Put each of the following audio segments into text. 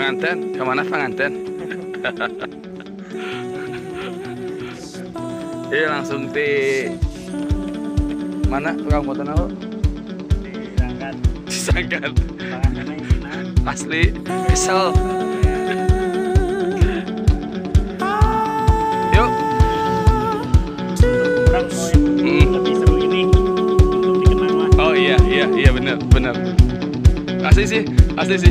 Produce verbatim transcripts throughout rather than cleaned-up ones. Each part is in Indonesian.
pengantin, kemana pengantin? Iya langsung di mana tukang foto nahu? Disangkat. Disangkat. Pengantinnya ini Asli kesel. Yuk. kurang kalau yang lebih seru ini untuk dikenang lah. Oh iya iya iya benar benar. Asli sih asli sih.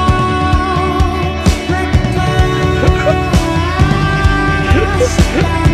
Bener.